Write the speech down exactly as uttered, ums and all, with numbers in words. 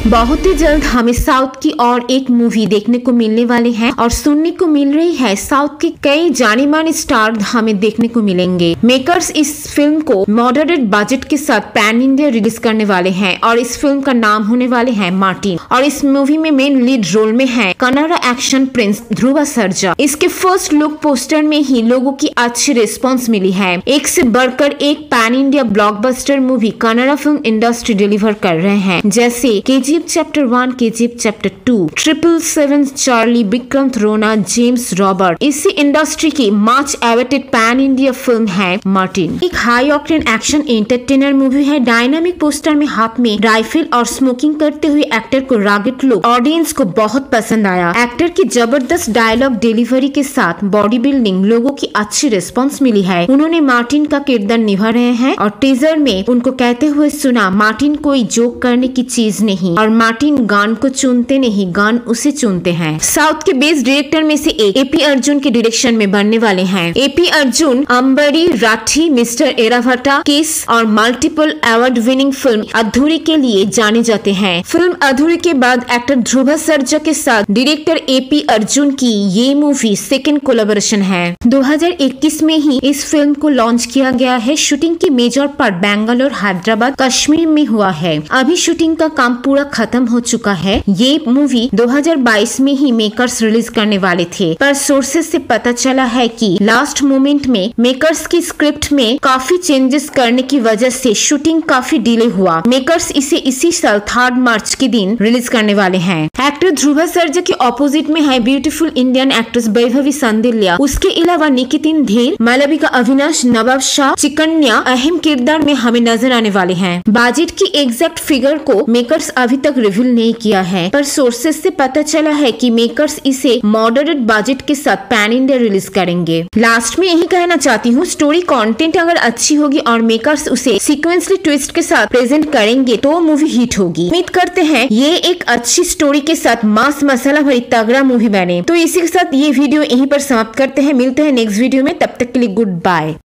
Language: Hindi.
बहुत ही जल्द हमें साउथ की और एक मूवी देखने को मिलने वाले हैं और सुनने को मिल रही है साउथ के कई जाने माने स्टार हमें देखने को मिलेंगे। मेकर्स इस फिल्म को मॉडरेट बजट के साथ पैन इंडिया रिलीज करने वाले हैं और इस फिल्म का नाम होने वाले हैं मार्टिन। और इस मूवी में मेन लीड रोल में है कन्नड़ा एक्शन प्रिंस ध्रुव सर्जा। इसके फर्स्ट लुक पोस्टर में ही लोगों की अच्छी रिस्पॉन्स मिली है। एक से बढ़कर एक pan India blockbuster movie Kannada film industry deliver कर रहे हैं, जैसे KGF chapter one, KGF chapter two, triple seven, Charlie, Vikram Rona, James Robert. इसी इंडस्ट्री की much awaited pan India film है मार्टिन। एक high octane action entertainer movie है। डायनामिक पोस्टर में हाथ में राइफल और स्मोकिंग करते हुए एक्टर को रागिट लुक ऑडियंस को बहुत पसंद आया। एक्टर की जबरदस्त डायलॉग डिलीवरी के साथ बॉडी बिल्डिंग लोगों की अच्छी रिस्पॉन्स मिली है। उन्होंने मार्टिन का किरदार निभा रहे हैं और टीजर में उनको कहते हुए सुना, मार्टिन कोई जोक करने की चीज नहीं और मार्टिन गान को चुनते नहीं, गान उसे चुनते हैं। साउथ के बेस्ट डायरेक्टर में से एक एपी अर्जुन के डायरेक्शन में बनने वाले हैं। AP Arjun Ambari, Rhaatee, mister Airavata, Kiss और multiple award winning film Addhuri के लिए जाने जाते हैं। फिल्म अधूरी के बाद एक्टर ध्रुव सर्जा के साथ डायरेक्टर एपी अर्जुन की ये मूवी सेकेंड कोलैबोरेशन है। दो हज़ार इक्कीस में ही इस फिल्म को लॉन्च किया गया है। शूटिंग की मेजर पार्ट बेंगलोर, हैदराबाद, कश्मीर में हुआ है। अभी शूटिंग का काम पूरा खत्म हो चुका है। ये मूवी दो हज़ार बाईस में ही मेकर्स रिलीज करने वाले थे, पर सोर्सेस से पता चला है कि लास्ट मोमेंट में मेकर्स की स्क्रिप्ट में काफी चेंजेस करने की वजह से शूटिंग काफी डिले हुआ। मेकर्स इसे इसी साल थर्ड मार्च के दिन रिलीज करने वाले हैं। एक्टर ध्रुव सर्जा के ऑपोजिट में है beautiful Indian actress Vaibhavi Shandilya. उसके अलावा निकितिन धीर, मालविका अविनाश, नवाब शाह, चिकन्या अहम किरदार में हमें नजर आने वाले हैं। बजट की एग्जैक्ट फिगर को मेकर्स अभी तक रिवील नहीं किया है, पर सोर्सेस से पता चला है कि मेकर्स इसे मॉडरेट बजट के साथ पैन इंडिया रिलीज करेंगे। लास्ट में यही कहना चाहती हूँ, स्टोरी कंटेंट अगर अच्छी होगी और मेकर्स उसे सीक्वेंसली ट्विस्ट के साथ प्रेजेंट करेंगे तो मूवी हिट होगी। उम्मीद करते हैं ये एक अच्छी स्टोरी के साथ मास मसाला भरी तगड़ा मूवी बने। तो इसी के साथ ये वीडियो यहीं पर समाप्त करते हैं। मिलते हैं नेक्स्ट वीडियो में, तब तक के लिए गुड बाय।